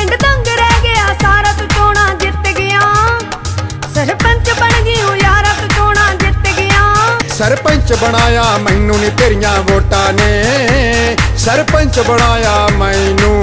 पिंड दंग रह गया सारा तू चोणा जित गया। सरपंच बन गई हूँ यारा तू चोणा जित गया। सरपंच बनाया मैनू नी तेरियां वोटां ने, सरपंच बनाया मैनू